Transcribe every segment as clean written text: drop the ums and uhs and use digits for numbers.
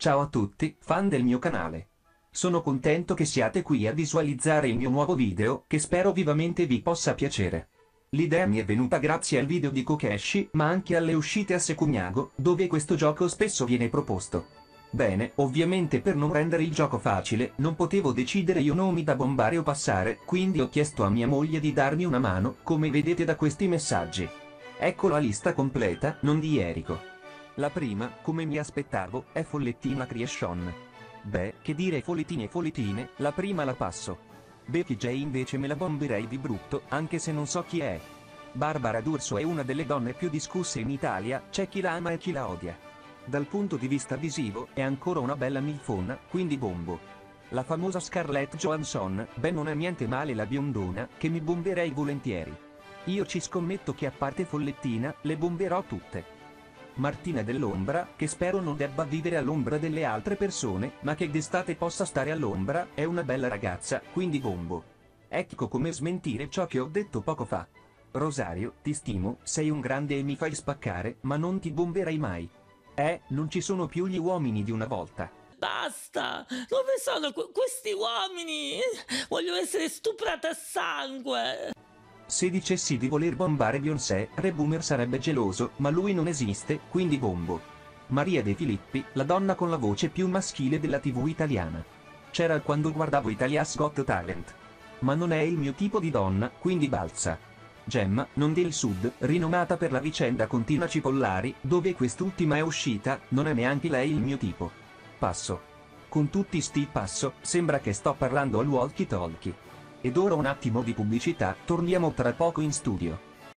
Ciao a tutti, fan del mio canale. Sono contento che siate qui a visualizzare il mio nuovo video, che spero vivamente vi possa piacere. L'idea mi è venuta grazie al video di Kokeshi, ma anche alle uscite a Secugnago, dove questo gioco spesso viene proposto. Bene, ovviamente per non rendere il gioco facile, non potevo decidere io nomi da bombare o passare, quindi ho chiesto a mia moglie di darmi una mano, come vedete da questi messaggi. Ecco la lista completa, non di Eriko. La prima, come mi aspettavo, è Follettina Creation. Beh, che dire follettine e follettine, la prima la passo. Becky J invece me la bomberei di brutto, anche se non so chi è. Barbara D'Urso è una delle donne più discusse in Italia, c'è chi la ama e chi la odia. Dal punto di vista visivo, è ancora una bella milfona, quindi bombo. La famosa Scarlett Johansson, beh non è niente male la biondona, che mi bomberei volentieri. Io ci scommetto che a parte Follettina, le bomberò tutte. Martina dell'Ombra, che spero non debba vivere all'ombra delle altre persone, ma che d'estate possa stare all'ombra, è una bella ragazza, quindi bombo. Ecco come smentire ciò che ho detto poco fa. Rosario, ti stimo, sei un grande e mi fai spaccare, ma non ti bomberei mai. Non ci sono più gli uomini di una volta. Basta! Dove sono questi uomini? Voglio essere stuprata a sangue! Se dicessi di voler bombare Beyoncé, Re Boomer sarebbe geloso, ma lui non esiste, quindi bombo. Maria De Filippi, la donna con la voce più maschile della TV italiana. C'era quando guardavo Italia's Got Talent. Ma non è il mio tipo di donna, quindi balza. Gemma, non del Sud, rinomata per la vicenda con Tina Cipollari, dove quest'ultima è uscita, non è neanche lei il mio tipo. Passo. Con tutti sti passo, sembra che sto parlando al walkie-talkie. Ed ora un attimo di pubblicità, torniamo tra poco in studio.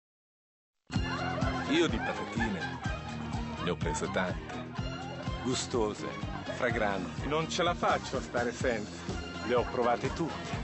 Io di patatine ne ho prese tante, gustose, fragranti. Non ce la faccio a stare senza, le ho provate tutte.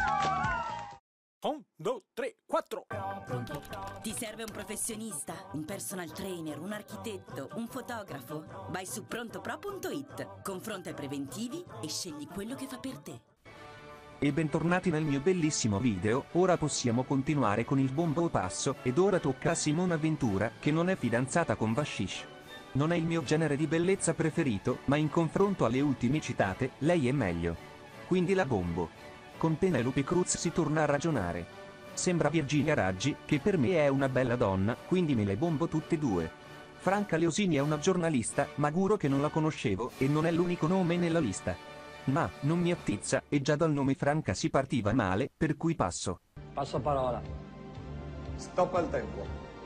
1, 2, 3, 4. Ti serve un professionista, un personal trainer, un architetto, un fotografo? Vai su prontopro.it, confronta i preventivi e scegli quello che fa per te. E bentornati nel mio bellissimo video, ora possiamo continuare con il bombo o passo, ed ora tocca a Simona Ventura, che non è fidanzata con Vashish. Non è il mio genere di bellezza preferito, ma in confronto alle ultime citate, lei è meglio. Quindi la bombo. Con Penelope Cruz si torna a ragionare. Sembra Virginia Raggi, che per me è una bella donna, quindi me le bombo tutte e due. Franca Leosini è una giornalista, ma giuro che non la conoscevo, e non è l'unico nome nella lista. Ma, non mi attizza, e già dal nome Franca si partiva male, per cui passo. Passo parola. Stop al tempo.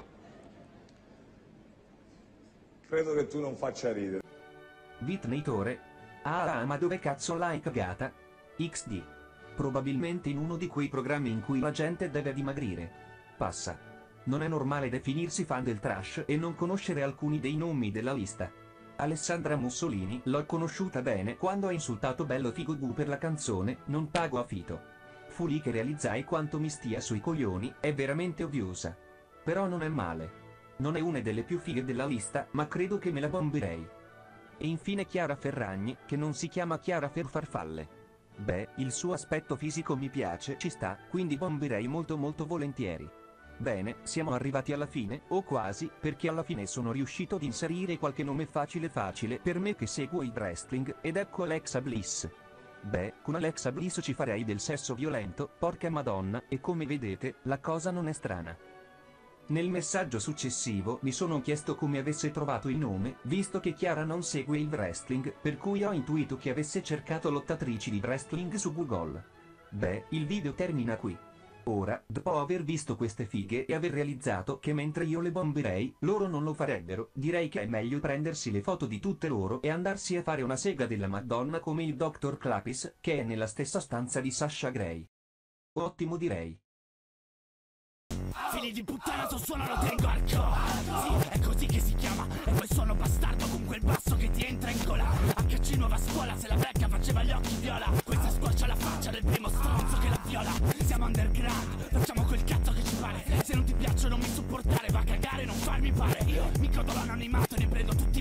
Credo che tu non faccia ridere. Whitney Tore. Ma dove cazzo l'hai cagata? XD. Probabilmente in uno di quei programmi in cui la gente deve dimagrire. Passa. Non è normale definirsi fan del trash e non conoscere alcuni dei nomi della lista. Alessandra Mussolini l'ho conosciuta bene quando ha insultato Bello Figo Gu per la canzone Non pago affitto. Fu lì che realizzai quanto mi stia sui coglioni, è veramente odiosa. Però non è male. Non è una delle più fighe della lista, ma credo che me la bomberei. E infine Chiara Ferragni, che non si chiama Chiara Ferfarfalle. Beh, il suo aspetto fisico mi piace, ci sta, quindi bomberei molto volentieri. Bene, siamo arrivati alla fine, o quasi, perché alla fine sono riuscito ad inserire qualche nome facile per me che seguo il wrestling, ed ecco Alexa Bliss. Beh, con Alexa Bliss ci farei del sesso violento, porca madonna, e come vedete, la cosa non è strana. Nel messaggio successivo mi sono chiesto come avesse trovato il nome, visto che Chiara non segue il wrestling, per cui ho intuito che avesse cercato lottatrici di wrestling su Google. Beh, il video termina qui. Ora, dopo aver visto queste fighe e aver realizzato che mentre io le bomberei, loro non lo farebbero, direi che è meglio prendersi le foto di tutte loro e andarsi a fare una sega della Madonna come il Dr. Clapis, che è nella stessa stanza di Sasha Grey. Ottimo direi. Figli di puttana, sto suono lo tengo al collo. Sì, è così che si chiama. E poi suono bastardo con quel basso che ti entra in gola. HC nuova scuola, se la vecchia faceva gli occhi viola. Questa squarcia la faccia del primo stronzo che la viola. Siamo underground, facciamo quel cazzo che ci pare. Se non ti piaccio non mi supportare, va a cagare, non farmi pare. Io mi godo l'anonimato e ne prendo tutto